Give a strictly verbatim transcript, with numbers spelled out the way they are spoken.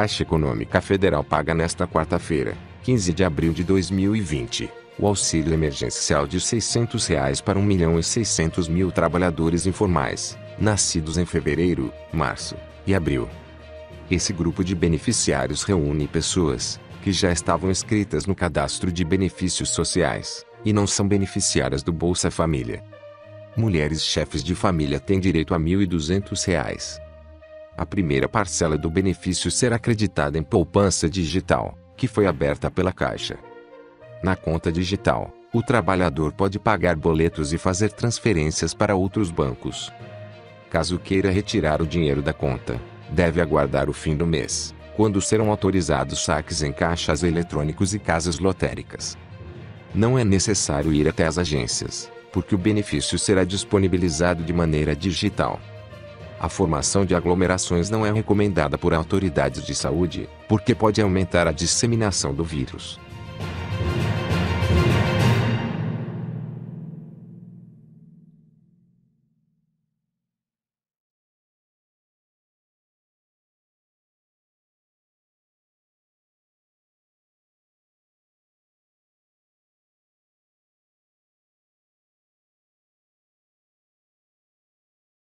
Caixa Econômica Federal paga nesta quarta-feira, quinze de abril de dois mil e vinte, o auxílio emergencial de seiscentos reais para um milhão e seiscentos mil trabalhadores informais, nascidos em fevereiro, março e abril. Esse grupo de beneficiários reúne pessoas que já estavam inscritas no cadastro de benefícios sociais e não são beneficiárias do Bolsa Família. Mulheres chefes de família têm direito a mil e duzentos reais. A primeira parcela do benefício será acreditada em poupança digital, que foi aberta pela Caixa. Na conta digital, o trabalhador pode pagar boletos e fazer transferências para outros bancos. Caso queira retirar o dinheiro da conta, deve aguardar o fim do mês, quando serão autorizados saques em caixas eletrônicos e casas lotéricas. Não é necessário ir até as agências, porque o benefício será disponibilizado de maneira digital. A formação de aglomerações não é recomendada por autoridades de saúde, porque pode aumentar a disseminação do vírus.